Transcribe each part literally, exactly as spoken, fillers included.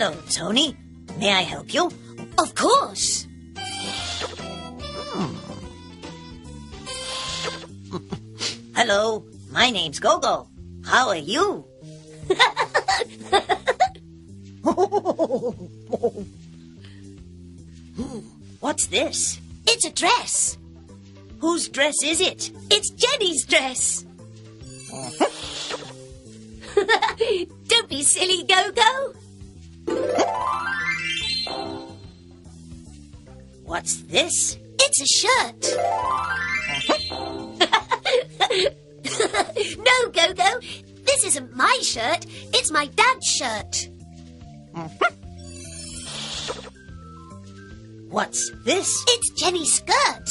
Hello, Tony. May I help you? Of course. Hmm. Hello, my name's Gogo. How are you? What's this? It's a dress. Whose dress is it? It's Jenny's dress. Don't be silly, Gogo. What's this? It's a shirt. No, Gogo. This isn't my shirt. It's my dad's shirt. What's this? It's Jenny's skirt.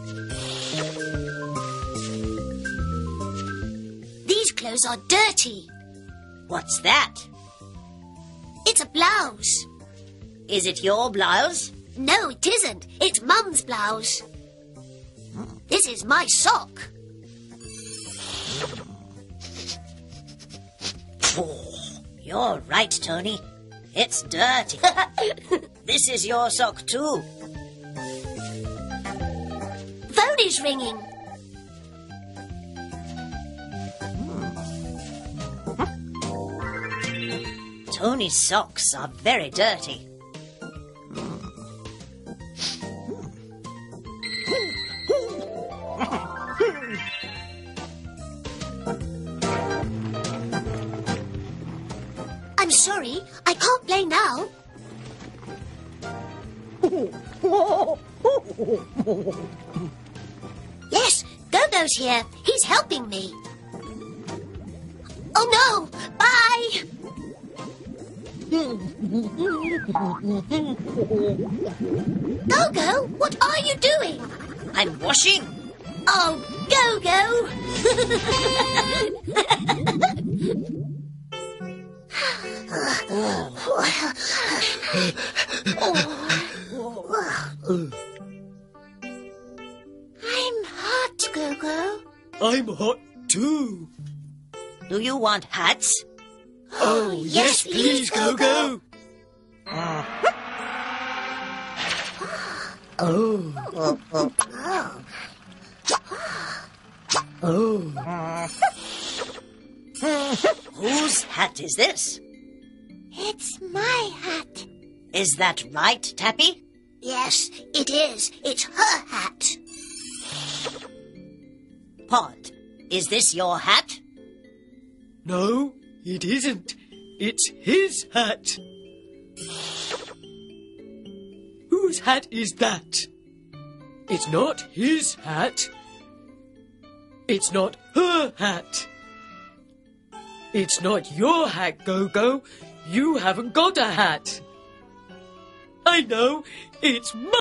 These clothes are dirty. What's that? It's a blouse. Is it your blouse? No, it isn't. It's Mum's blouse. This is my sock. Oh, you're right, Tony. It's dirty. This is your sock too. Phone is ringing. Tony's socks are very dirty. I'm sorry, I can't play now. Yes, Gogo's here. He's helping me. Oh no! Bye! Gogo, what are you doing? I'm washing. Oh, Gogo! I'm hot, Gogo. I'm hot too. Do you want hats? Oh, yes, please, Gogo. Oh. Oh. Whose hat is this? It's my hat. Is that right, Tappy? Yes, it is. It's her hat. Pod, is this your hat? No, it isn't. It's his hat. Whose hat is that? It's not his hat. It's not her hat. It's not your hat, Gogo. You haven't got a hat. I know. It's my